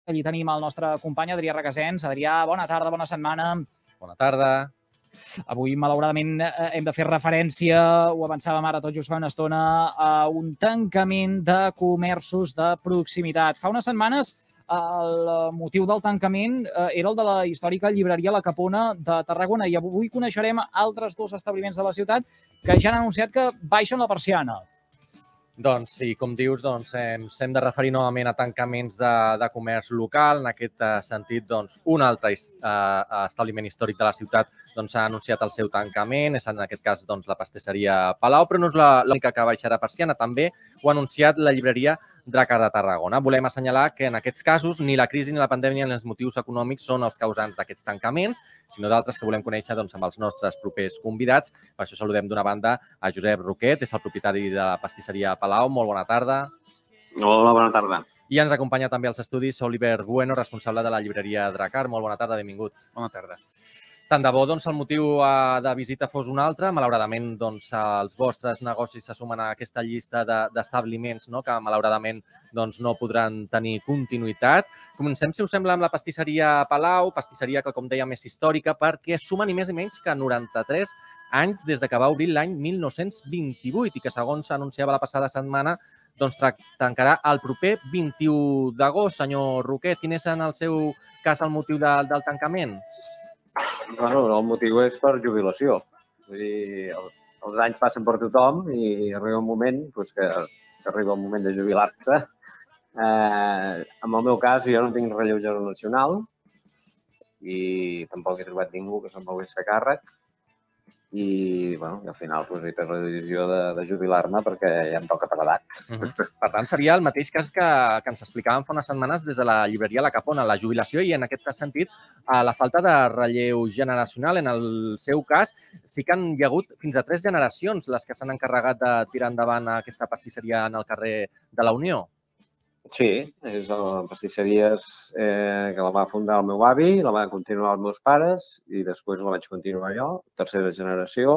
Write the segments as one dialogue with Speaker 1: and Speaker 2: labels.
Speaker 1: Allí tenim el nostre company Adrià Requesens. Adrià, bona tarda, bona setmana.
Speaker 2: Bona tarda.
Speaker 1: Avui, malauradament, hem de fer referència, ho avançàvem ara tot just fa una estona, a un tancament de comerços de proximitat. Fa unes setmanes el motiu del tancament era el de la històrica llibreria La Capona de Tarragona i avui coneixerem altres dos establiments de la ciutat que ja han anunciat que baixen la persiana.
Speaker 2: Doncs sí, com dius, hem de referir novament a tancaments de comerç local. En aquest sentit, un altre establiment històric de la ciutat ha anunciat el seu tancament. És en aquest cas la pastisseria Palau, però no és l'única que baixarà persiana. També ho ha anunciat la llibreria Dracar de Tarragona. Volem assenyalar que en aquests casos ni la crisi ni la pandèmia ni els motius econòmics són els causants d'aquests tancaments, sinó d'altres que volem conèixer amb els nostres propers convidats. Per això saludem d'una banda a Josep Roquet, és el propietari de la pastisseria Palau. Molt bona tarda.
Speaker 3: Hola, bona tarda.
Speaker 2: I ens acompanya també als estudis Oliver Bueno, responsable de la llibreria Dracar. Molt bona tarda, benvinguts.
Speaker 3: Bona tarda.
Speaker 2: Tant de bo el motiu de visita fos un altre. Malauradament, els vostres negocis se sumen a aquesta llista d'establiments que malauradament no podran tenir continuïtat. Comencem, si us sembla, amb la pastisseria Palau, pastisseria que, com dèiem, és històrica perquè suma ni més ni menys que 93 anys des que va obrir l'any 1928 i que, segons s'anunciava la passada setmana, tancarà el proper 21 d'agost. Senyor Roquet, quin és, en el seu cas, el motiu del tancament?
Speaker 3: Bueno, el motiu és per jubilació. Vull dir, els anys passen per tothom i arriba un moment que arriba el moment de jubilar-se. En el meu cas, jo no tinc relleu generacional i tampoc he trobat ningú que se'n volgués fer càrrec. I, al final, he pres la decisió de jubilar-me perquè ja em toca per edat.
Speaker 2: Per tant, seria el mateix cas que ens explicaven fa unes setmanes des de la llibreria La Capona, la jubilació i, en aquest sentit, la falta de relleu generacional. En el seu cas, sí que hi ha hagut fins a 3 generacions les que s'han encarregat de tirar endavant aquesta pastisseria en el carrer de la Unió.
Speaker 3: Sí, és la pastisseria que la va fundar el meu avi, la van continuar els meus pares i després la vaig continuar jo, tercera generació.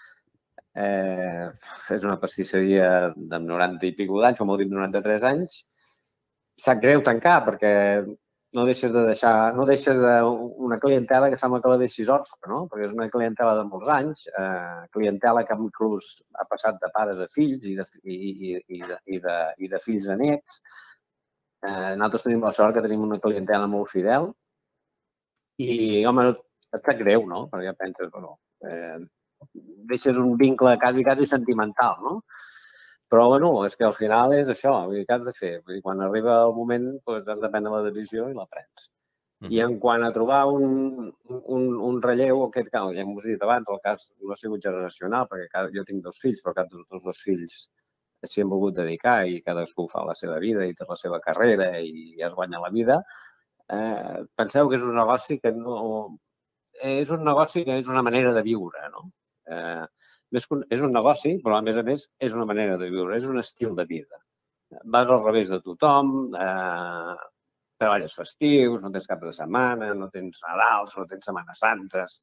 Speaker 3: És una pastisseria de 90 i escaig d'anys, com heu dit, 93 anys. Sap greu tancar perquè no deixes una clientela que sembla que la deixis orfa, no? Perquè és una clientela de molts anys, clientela que inclús ha passat de pares a fills i de fills a nets. Nosaltres tenim la sort que tenim una clientela molt fidel i, home, et sap greu, no? Perquè penses, deixes un vincle quasi sentimental, no? Però, és que al final és això, què has de fer? Quan arriba el moment, has de prendre la decisió i la prens. I en quant a trobar un relleu, ja m'ho he dit abans, el cas no ha sigut generacional, perquè jo tinc 2 fills, però cap dels 2 fills s'hi han volgut dedicar i cadascú fa la seva vida i té la seva carrera i es guanya la vida. Penseu que és un negoci que és una manera de viure, no? És un negoci, però a més és una manera de viure, és un estil de vida. Vas al revés de tothom, treballes festius, no tens cap de setmana, no tens Nadals, no tens Setmanes Santes,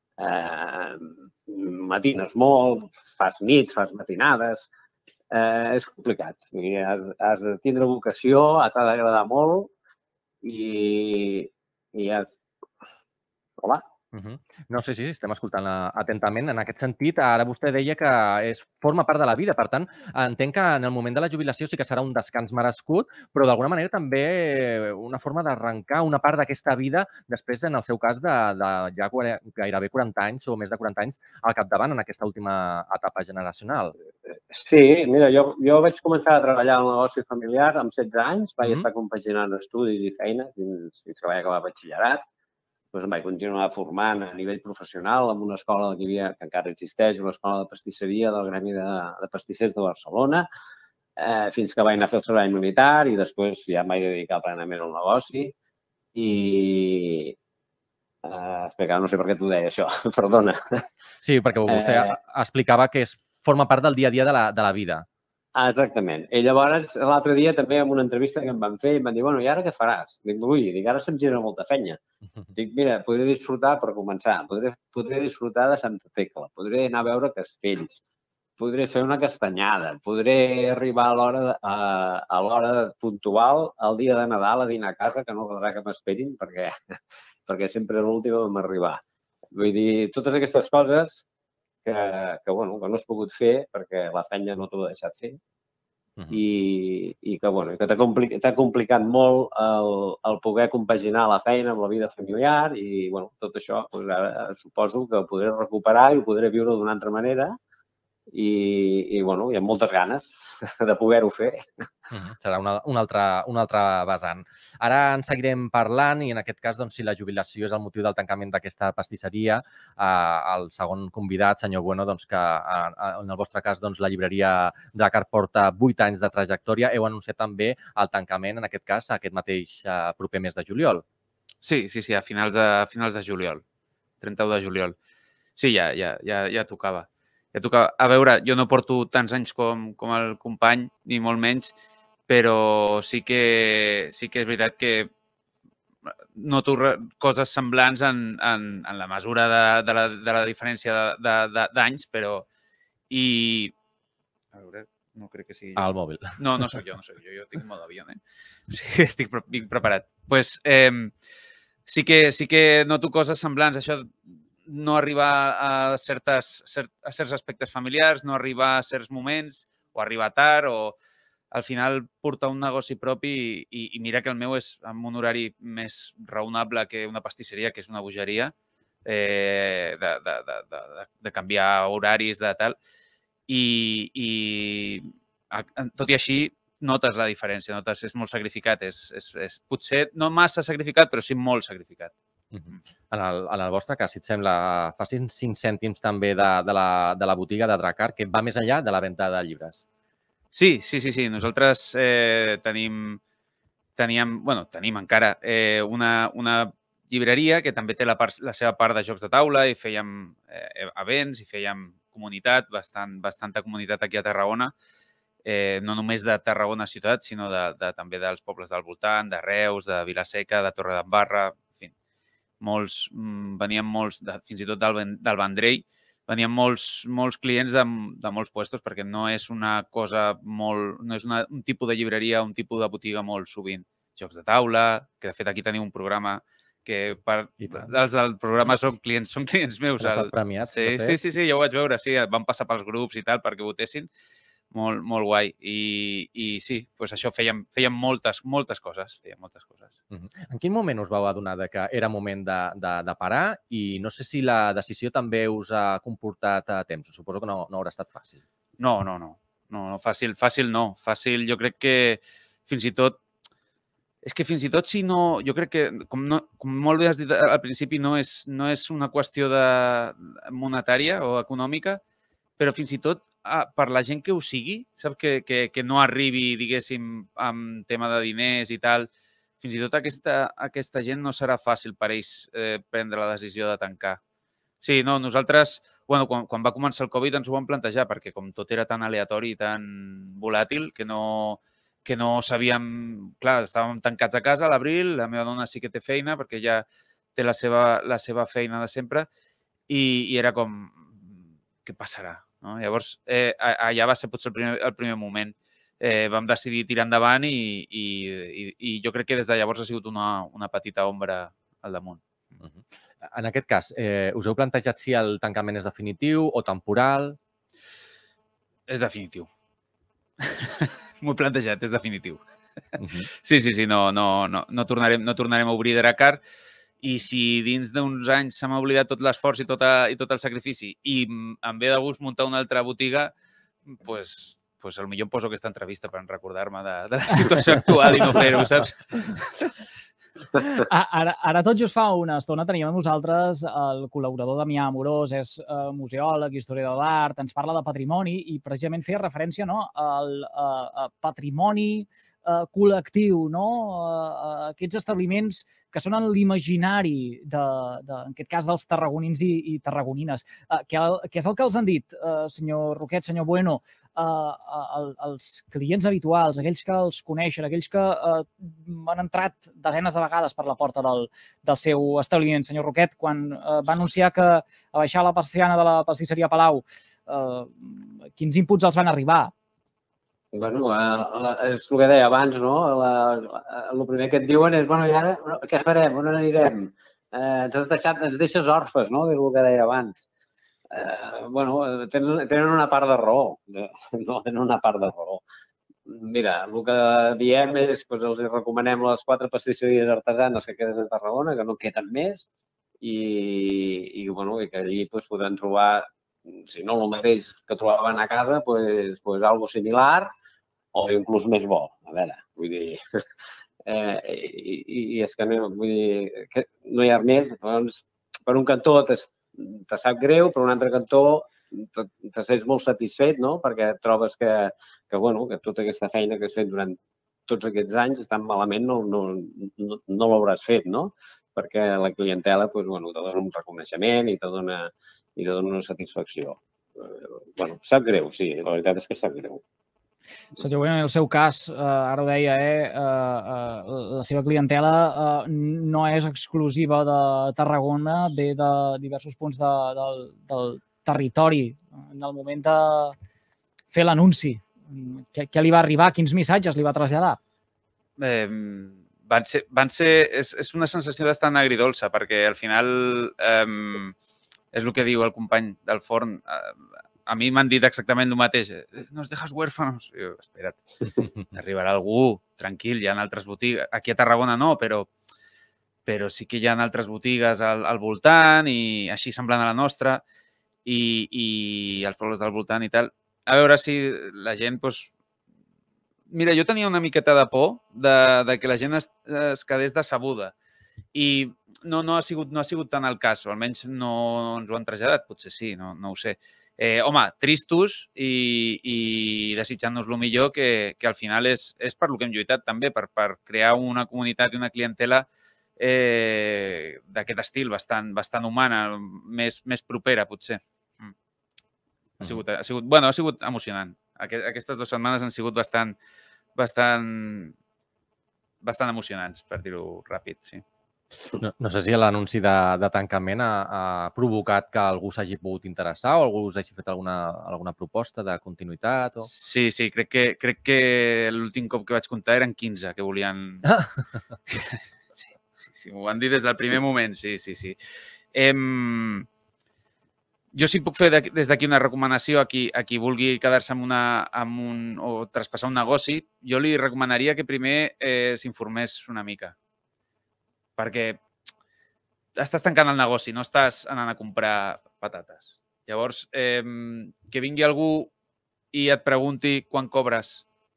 Speaker 3: matines molt, fas nits, fas matinades. És complicat. Has de tindre vocació, t'ha d'agradar molt i has... Hola?
Speaker 2: No sé si estem escoltant atentament. En aquest sentit, ara vostè deia que forma part de la vida. Per tant, entenc que en el moment de la jubilació sí que serà un descans merescut, però d'alguna manera també una forma d'arrencar una part d'aquesta vida després, en el seu cas, de ja gairebé 40 anys o més de 40 anys al capdavant en aquesta última etapa generacional.
Speaker 3: Sí, mira, jo vaig començar a treballar en el negoci familiar amb 16 anys, vaig estar compaginant estudis i feina fins que vaig acabar batxillerat. Em vaig continuar formant a nivell professional en una escola que encara existeix, una escola de pastisseria del Gremi de Pastissers de Barcelona, fins que vaig anar a fer el servei militar i després ja em vaig dedicar plenament al negoci. I... Espera, no sé per què t'ho deia, això, perdona.
Speaker 2: Sí, perquè vostè explicava que forma part del dia a dia de la vida.
Speaker 3: Exactament. I llavors, l'altre dia també en una entrevista que em van fer, em van dir, i ara què faràs? Dic, ara se'm gira molta feina. Dic, mira, podré disfrutar per començar, podré disfrutar de Santa Tecla, podré anar a veure castells, podré fer una castanyada, podré arribar a l'hora puntual el dia de Nadal a dinar a casa, que no caldrà que m'esperin perquè sempre l'últim vam arribar. Vull dir, totes aquestes coses que no has pogut fer perquè la feina no t'ho ha deixat fer i que t'ha complicat molt el poder compaginar la feina amb la vida familiar i tot això ara suposo que ho podré recuperar i ho podré viure d'una altra manera i amb moltes ganes de poder-ho fer.
Speaker 2: Serà un altre vessant. Ara en seguirem parlant i en aquest cas, si la jubilació és el motiu del tancament d'aquesta pastisseria, el segon convidat, senyor Bueno, que en el vostre cas la llibreria Drakkar porta 8 anys de trajectòria, heu anunciat també el tancament, en aquest cas, aquest mateix proper mes de juliol.
Speaker 4: Sí, a finals de juliol, 31 de juliol. Sí, ja tocava. A veure, jo no porto tants anys com el company, ni molt menys, però sí que és veritat que noto coses semblants en la mesura de la diferència d'anys, però... A veure, no crec que sigui jo.
Speaker 2: Al mòbil.
Speaker 4: No soc jo. Jo tinc molt d'avió, eh? Estic preparat. Doncs sí que noto coses semblants. Això no arribar a certs aspectes familiars, no arribar a certs moments, o arribar tard, o al final portar un negoci propi i mira que el meu és amb un horari més raonable que una pastisseria, que és una bogeria, de canviar horaris, de tal. I tot i així notes la diferència, és molt sacrificat. És potser no massa sacrificat, però sí molt sacrificat.
Speaker 2: En el vostre cas, si et sembla, facin 5 cèntims també de la botiga de Drakkar, que va més enllà de la venda de llibres.
Speaker 4: Sí. Nosaltres tenim encara una llibreria que també té la seva part de jocs de taula i fèiem events i fèiem comunitat, bastanta comunitat aquí a Tarragona, no només de Tarragona ciutat, sinó també dels pobles del voltant, de Reus, de Vila-seca, de Torredembarra, venien molts, fins i tot del Vendrell, venien molts clients de molts puestos perquè no és una cosa molt... no és un tipus de llibreria, un tipus de botiga molt sovint. Jocs de taula, que de fet aquí teniu un programa que els del programa són clients meus.
Speaker 2: Han estat premiats.
Speaker 4: Sí, ja ho vaig veure, sí, van passar pels grups i tal perquè votessin. Molt guai. I sí, doncs això fèiem moltes coses.
Speaker 2: En quin moment us vau adonar que era moment de parar i no sé si la decisió també us ha comportat temps? Suposo que no haurà estat fàcil.
Speaker 4: No, fàcil no. Fàcil jo crec que fins i tot si no... Jo crec que, com molt bé has dit al principi, no és una qüestió monetària o econòmica, però fins i tot per la gent que ho sigui, saps? Que no arribi, diguéssim, amb tema de diners i tal, fins i tot aquesta gent no serà fàcil per ells prendre la decisió de tancar. Sí, no, nosaltres, quan va començar el Covid ens ho vam plantejar, perquè com tot era tan aleatori i tan volàtil que no sabíem... Clar, estàvem tancats a casa a l'abril, la meva dona sí que té feina perquè ja té la seva feina de sempre i era com, què passarà? Llavors, allà va ser potser el primer moment. Vam decidir tirar endavant i jo crec que des de llavors ha sigut una petita ombra al damunt.
Speaker 2: En aquest cas, us heu plantejat si el tancament és definitiu o temporal?
Speaker 4: És definitiu. M'ho he plantejat, és definitiu. Sí, no tornarem a obrir Drakkar. I si dins d'uns anys se m'ha oblidat tot l'esforç i tot el sacrifici i em ve de gust muntar una altra botiga, doncs potser em poso aquesta entrevista per recordar-me de la situació actual i no fer-ho, saps?
Speaker 1: Ara tot just fa una estona teníem amb nosaltres el col·laborador Damià Amorós, és museòleg, historiador d'art, ens parla de patrimoni i precisament feia referència al patrimoni col·lectiu, aquests establiments que són en l'imaginari, en aquest cas, dels tarragonins i tarragonines. Què és el que els han dit, senyor Roquet, senyor Bueno, els clients habituals, aquells que els coneixen, aquells que han entrat desenes de vegades per la porta del seu establiment? Senyor Roquet, quan va anunciar que abaixava la persiana de la pastisseria Palau, quins inputs els van arribar?
Speaker 3: Bueno, és el que deia abans, no? El primer que et diuen és, bueno, i ara què farem? On anirem? Ens deixes orfes, no? És el que deia abans. Bueno, tenen una part de raó. No, tenen una part de raó. Mira, el que diem és, doncs els recomanem les 4 pastisseries artesanes que queden a Tarragona, que no queden més, i que allí podran trobar, si no el mateix que trobaven a casa, doncs algo similar o inclús més bo. A veure, vull dir... I és que no hi ha més. Doncs, per un cantó te sap greu, per un altre cantó te sents molt satisfet, no? Perquè trobes que tota aquesta feina que has fet durant tots aquests anys tan malament no l'hauràs fet, no? Perquè la clientela te dona un reconeixement i te dona una satisfacció. Sap greu, sí, la veritat és que sap greu.
Speaker 1: Senyor Bueno, en el seu cas, ara ho deia, la seva clientela no és exclusiva de Tarragona, ve de diversos punts del territori. En el moment de fer l'anunci, què li va arribar? Quins missatges li va traslladar?
Speaker 4: És una sensació bastant agridolça, perquè al final és el que diu el company del forn. A mi m'han dit exactament el mateix. Nos dejas huérfanos. Jo, espera't, arribarà algú, tranquil, hi ha altres botigues. Aquí a Tarragona no, però sí que hi ha altres botigues al voltant i així semblant a la nostra i als pobles del voltant i tal. A veure si la gent... Mira, jo tenia una miqueta de por de que la gent es quedés decebuda i no ha sigut tant el cas, o almenys no ens ho han traslladat, potser sí, no ho sé. Home, tristos i desitjant-nos el millor, que al final és per lo que hem lluitat també, per crear una comunitat i una clientela d'aquest estil, bastant humana, més propera, potser. Ha sigut emocionant. Aquestes 2 setmanes han sigut bastant emocionants, per dir-ho ràpid, sí.
Speaker 2: No sé si l'anunci de tancament ha provocat que algú s'hagi pogut interessar o algú us hagi fet alguna proposta de continuïtat?
Speaker 4: Sí, crec que l'últim cop que vaig comptar eren 15 que volien... Sí, m'ho van dir des del primer moment, sí. Jo sí puc fer des d'aquí una recomanació a qui vulgui quedar-se o traspassar un negoci. Jo li recomanaria que primer s'informés una mica. Perquè estàs tancant el negoci, no estàs anant a comprar patates. Llavors, que vingui algú i et pregunti quan cobres,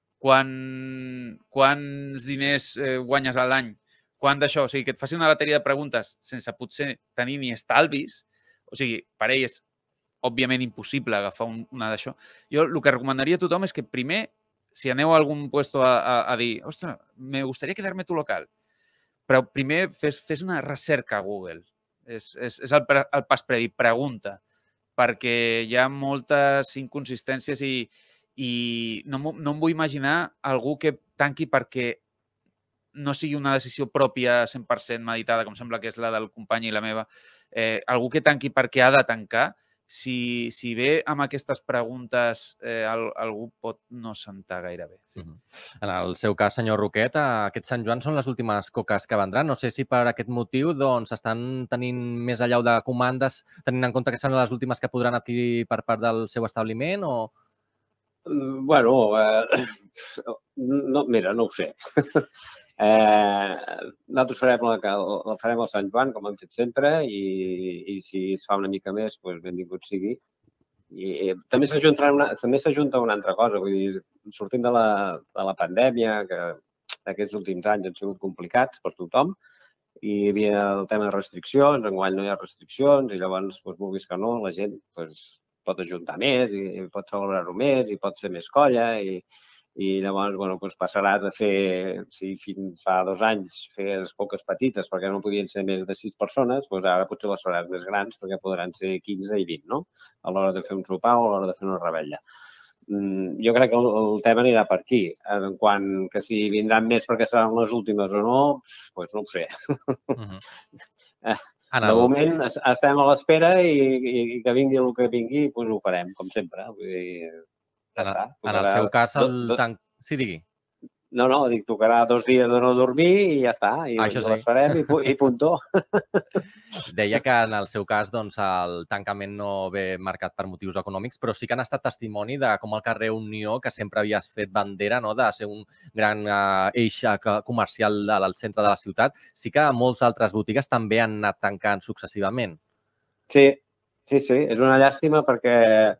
Speaker 4: quants diners guanyes a l'any, quant d'això, o sigui, que et faci una bateria de preguntes sense potser tenir ni estalvis, o sigui, per ell és òbviament impossible agafar una d'això. Jo el que recomanaria a tothom és que primer, si aneu a algun puesto a dir, ostres, me gustaría quedarme tu local, però primer fes una recerca a Google. És el pas previ, pregunta, perquè hi ha moltes inconsistències i no em vull imaginar algú que tanqui perquè no sigui una decisió pròpia 100% meditada, com sembla que és la del company i la meva. Algú que tanqui perquè ha de tancar, si ve amb aquestes preguntes, algú pot no sentar gaire bé. Sí.
Speaker 2: En el seu cas, senyor Roquet, aquest Sant Joan són les últimes coques que vendran. No sé si per aquest motiu estan tenint més allau de comandes, tenint en compte que són les últimes que podran adquirir per part del seu establiment o...
Speaker 3: Bueno, mira, no ho sé. Nosaltres la farem al Sant Joan, com hem fet sempre, i si es fa una mica més, doncs benvingut sigui. I també s'ajunta una altra cosa, vull dir, sortint de la pandèmia, que aquests últims anys han sigut complicats per tothom, i hi havia el tema de restriccions, enguany no hi ha restriccions, i llavors, vulguis que no, la gent pot ajuntar més, i pot celebrar-ho més, i pot ser més colla, i llavors passaràs a fer, si fins fa 2 anys feies coques petites perquè no podien ser més de 6 persones, doncs ara potser les faràs més grans perquè podran ser 15 i 20, no? A l'hora de fer un sopar o a l'hora de fer una revetlla. Jo crec que el tema anirà per aquí. En quant que si vindran més perquè seran les últimes o no, doncs no ho sé. De moment estem a l'espera i que vingui el que vingui, doncs ho farem, com sempre. Vull dir, ja està.
Speaker 2: En el seu cas, el tanc... Sí, digui.
Speaker 3: No, dic, tocarà 2 dies de no dormir i ja està. I les farem i puntó.
Speaker 2: Deia que en el seu cas el tancament no ve marcat per motius econòmics, però sí que han estat testimoni de com el carrer Unió, que sempre havies fet bandera de ser un gran eix comercial al centre de la ciutat, sí que moltes altres botigues també han anat tancant successivament.
Speaker 3: Sí. És una llàstima perquè...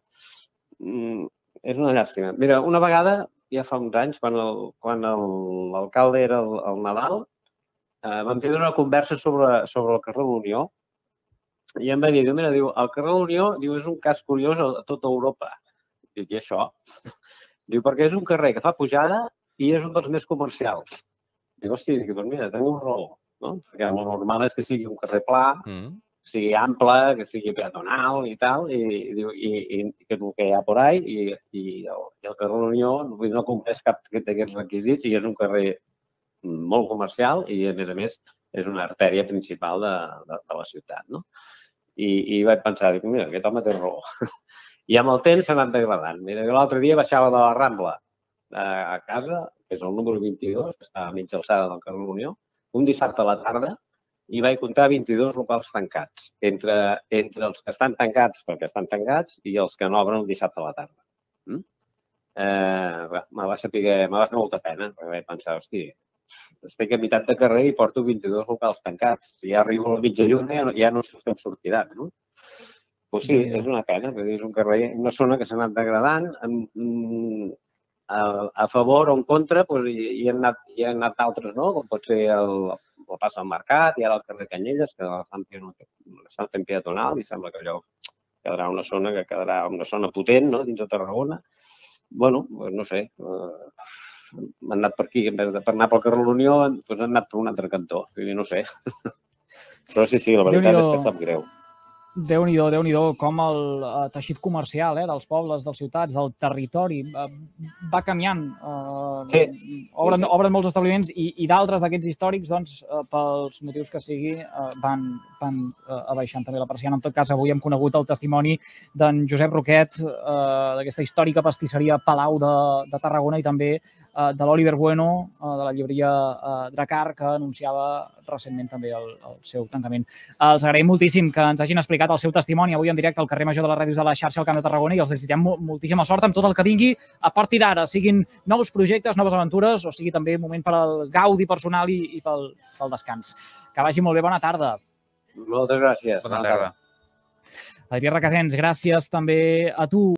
Speaker 3: És una llàstima. Mira, una vegada, ja fa uns anys, quan l'alcalde era el Nadal, vam tenir una conversa sobre el carrer Unió i em va dir, mira, el carrer Unió és un cas curiós a tota Europa. Dic, i això? Diu, perquè és un carrer que fa pujada i és un dels més comercials. Dic, hòstia, doncs mira, teniu raó, no? Perquè el normal és que sigui un carrer pla, que sigui ample, que sigui peatonal i tal, i que és el que hi ha por ahí, i el carrer Unió no compleix cap d'aquests requisits i és un carrer molt comercial i, a més, és una artèria principal de la ciutat, no? I vaig pensar, mira, aquest home té raó. I amb el temps s'ha anat degradant. Mira, l'altre dia baixava de la Rambla a casa, que és el número 22, que està a mitja alçada del carrer Unió, un dissabte a la tarda, i vaig comptar 22 locals tancats, entre els que estan tancats perquè estan tancats i els que no obren el dissabte a la tarda. Me va fer molta pena, perquè vaig pensar, hosti, estic a meitat de carrer i porto 22 locals tancats. Si ja arribo a la mitja lluna ja no sé com sortiran, no? Doncs sí, és una pena, perquè és un carrer, una zona que s'ha anat degradant, a favor o en contra, hi han anat d'altres, no? Com pot ser el pas al Mercat i ara el carrer Canyelles, que l'estan fent peatonal i sembla que allò quedarà una zona potent dins de Tarragona. Bueno, no sé, han anat per aquí, en vez de anar pel carrer Unió, han anat per un altre cantó, no sé. Però sí, la veritat és que sap greu.
Speaker 1: Déu-n'hi-do, com el teixit comercial dels pobles, de les ciutats, del territori, va canviant. Obren molts establiments i d'altres d'aquests històrics, doncs, pels motius que sigui, van abaixant també la persiana. En tot cas, avui hem conegut el testimoni d'en Josep Roquet, d'aquesta històrica pastisseria Palau de Tarragona i també de l'Oliver Bueno, de la llibreria Dracar, que anunciava recentment també el seu tancament. Els agraïm moltíssim que ens hagin explicat el seu testimoni avui en directe al carrer Major de les Ràdios de la xarxa al Camp de Tarragona i els desitgem moltíssima sort amb tot el que vingui a partir d'ara, siguin nous projectes, noves aventures o sigui també moment per al gaudi personal i pel descans. Que vagi molt bé, bona tarda.
Speaker 3: Moltes gràcies.
Speaker 4: Bona tarda.
Speaker 1: Adrià Requesens, gràcies també a tu.